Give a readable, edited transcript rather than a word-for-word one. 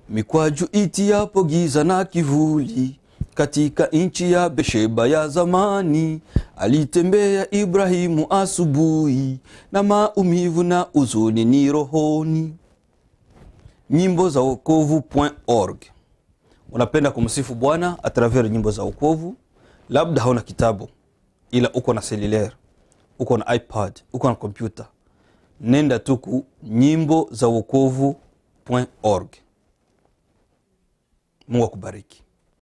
Mikwaju iti yapo giza na kivuli, katika nchi ya Besheba ya zamani. Alitembea Ibrahimu asubuhi, na maumivu na uzuni ni rohoni. Nyimbo za wokovu.org. Unapenda kumsifu Bwana a travers nyimbo za wokovu. Labda hauna kitabu, ila uko na cellular, uko na iPad, uko na computer. Nenda tuku nyimbo za wokovu.org. Mungu akubariki.